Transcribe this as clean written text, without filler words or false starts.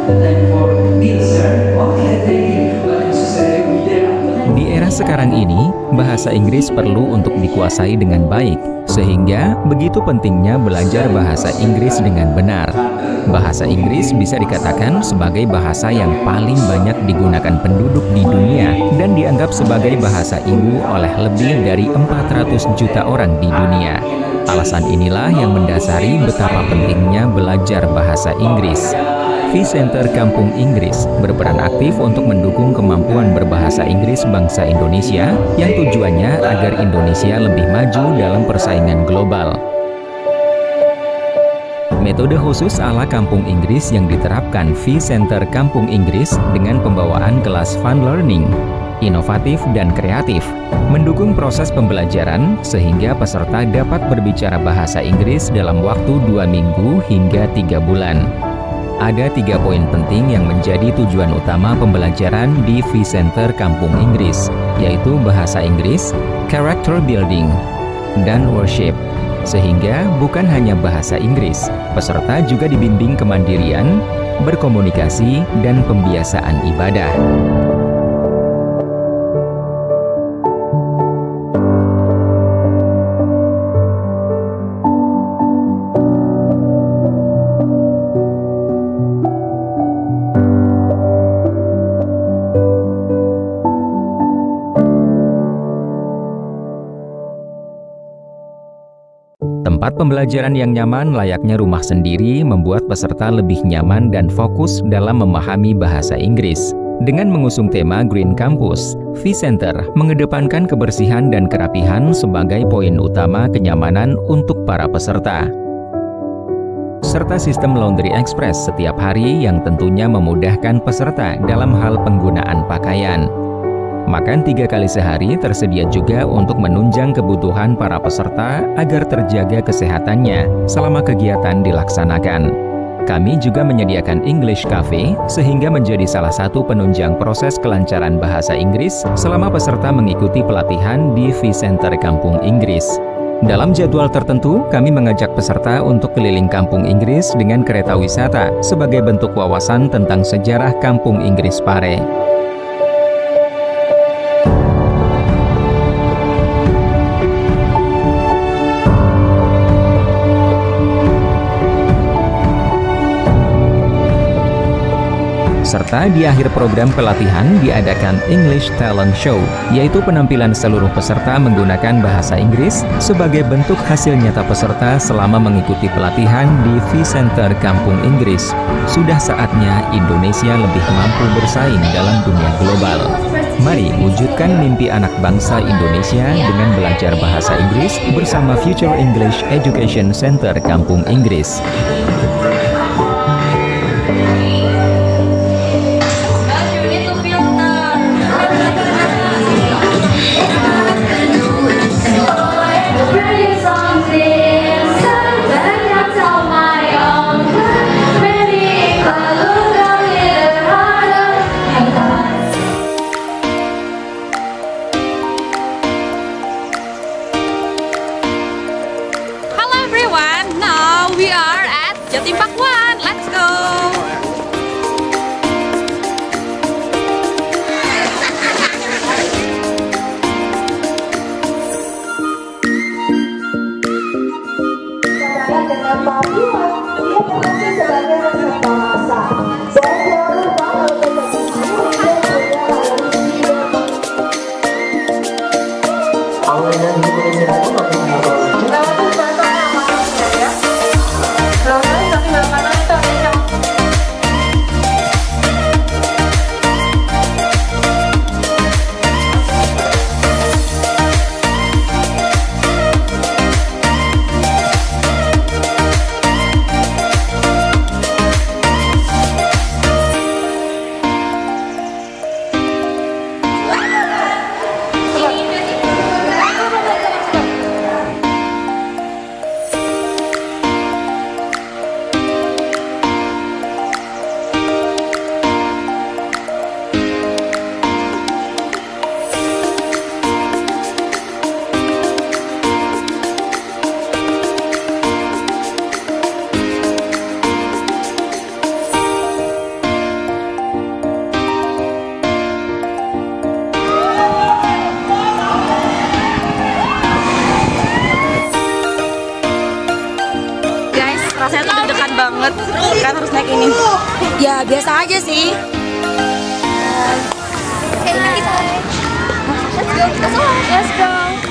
Di era sekarang ini, bahasa Inggris perlu untuk dikuasai dengan baik, sehingga begitu pentingnya belajar bahasa Inggris dengan benar. Bahasa Inggris bisa dikatakan sebagai bahasa yang paling banyak digunakan penduduk di dunia dan dianggap sebagai bahasa ibu oleh lebih dari 400 juta orang di dunia. Alasan inilah yang mendasari betapa pentingnya belajar bahasa Inggris. V-Center Kampung Inggris berperan aktif untuk mendukung kemampuan berbahasa Inggris bangsa Indonesia yang tujuannya agar Indonesia lebih maju dalam persaingan global. Metode khusus ala Kampung Inggris yang diterapkan V-Center Kampung Inggris dengan pembawaan kelas fun learning, inovatif dan kreatif, mendukung proses pembelajaran sehingga peserta dapat berbicara bahasa Inggris dalam waktu 2 minggu hingga 3 bulan. Ada 3 poin penting yang menjadi tujuan utama pembelajaran di V-Center Kampung Inggris, yaitu bahasa Inggris, character building, dan worship. Sehingga bukan hanya bahasa Inggris, peserta juga dibimbing kemandirian, berkomunikasi, dan pembiasaan ibadah. Tempat pembelajaran yang nyaman layaknya rumah sendiri membuat peserta lebih nyaman dan fokus dalam memahami bahasa Inggris. Dengan mengusung tema Green Campus, V-Center mengedepankan kebersihan dan kerapihan sebagai poin utama kenyamanan untuk para peserta. Serta sistem laundry express setiap hari yang tentunya memudahkan peserta dalam hal penggunaan pakaian. Makan 3 kali sehari tersedia juga untuk menunjang kebutuhan para peserta agar terjaga kesehatannya selama kegiatan dilaksanakan. Kami juga menyediakan English Cafe sehingga menjadi salah satu penunjang proses kelancaran bahasa Inggris selama peserta mengikuti pelatihan di V-Center Kampung Inggris. Dalam jadwal tertentu, kami mengajak peserta untuk keliling Kampung Inggris dengan kereta wisata sebagai bentuk wawasan tentang sejarah Kampung Inggris Pare. Serta di akhir program pelatihan diadakan English Talent Show, yaitu penampilan seluruh peserta menggunakan bahasa Inggris sebagai bentuk hasil nyata peserta selama mengikuti pelatihan di V-Center Kampung Inggris. Sudah saatnya Indonesia lebih mampu bersaing dalam dunia global. Mari wujudkan mimpi anak bangsa Indonesia dengan belajar bahasa Inggris bersama Future English Education Center Kampung Inggris. Now we are at Jatim Park 1. Let's go! Ya biasa aja sih. Let's go. Let's go.